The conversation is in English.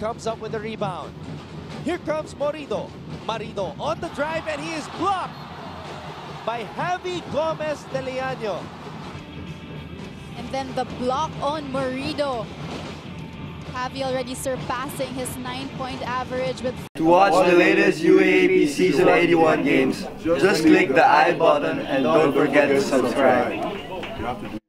comes up with a rebound. Here comes Morido. Morido on the drive, and he is blocked by Javi Gomez de Liaño. And then the block on Morido. Javi already surpassing his 9-point average with... To watch the latest UAAP Season 81 games, just click the I button and don't forget to subscribe.